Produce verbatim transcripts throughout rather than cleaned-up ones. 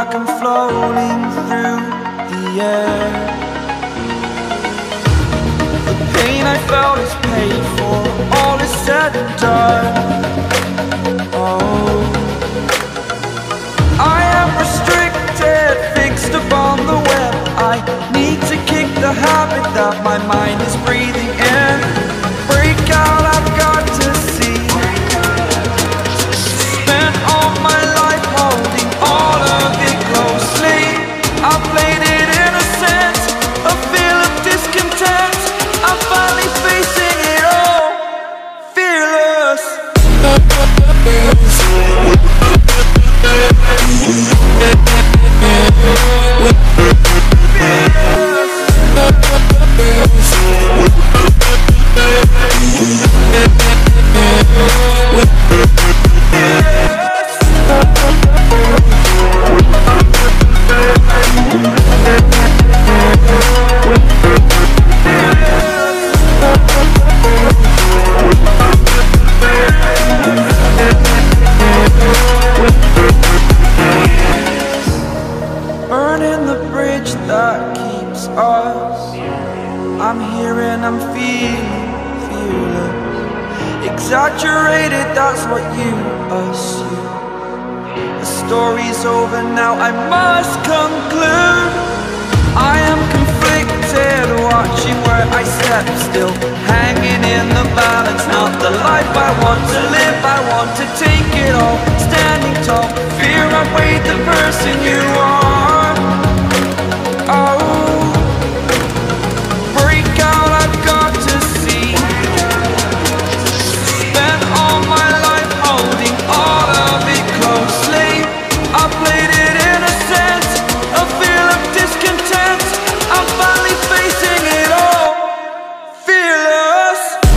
like I'm floating through the air. The pain I felt is paid for, all is said and done. Oh, I am restricted, fixed upon the web. I need to kick the habit that my mind is breathing in. Break out, I've got to see. Spent all my life holding all of it closely. I played it innocent, a feel of discontent. I'm finally facing it all, fearless. Burning the bridge that keeps us. I'm here and I'm feeling fearless. Exaggerated, that's what you assume. The story's over now, I must conclude. I am conflicted, watching where I step still, hanging in the balance. Not the life I want to live, I want to take it all. Standing tall, fear I weighed the person you are. Oh, break out, I've got to see. Spent all my life holding all of it closely. I played it innocent, a feel of discontent. I'm finally facing it all, fearless.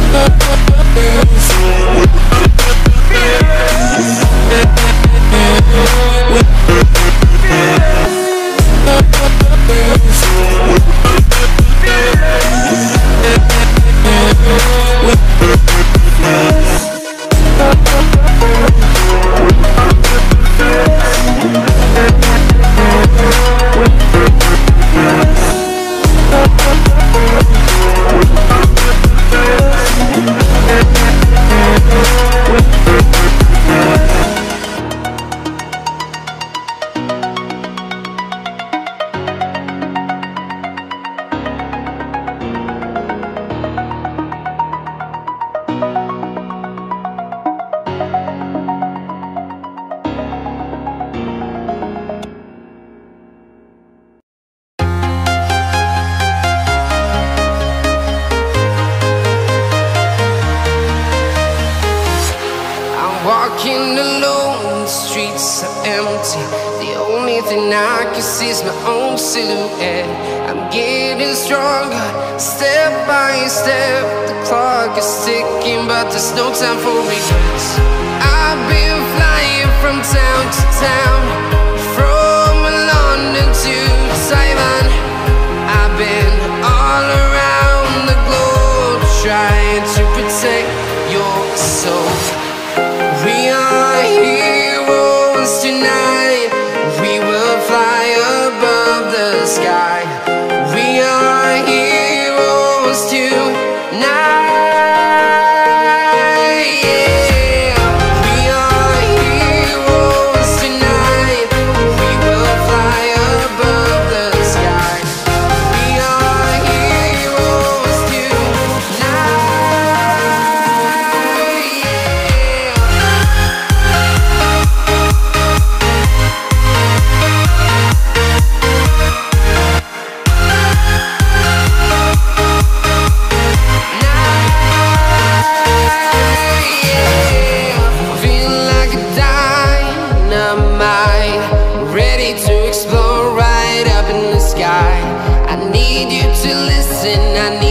Walking alone, the streets are empty. The only thing I can see is my own silhouette. I'm getting stronger, step by step. The clock is ticking, but there's no time for regrets. I've been flying from town to town, from London to Taiwan. I've been all around the globe, trying to protect your soul. We are heroes tonight. We will fly above the sky. We are heroes tonight. Yeah. We are heroes tonight. We will fly above the sky. We are heroes tonight. I need you to listen, I need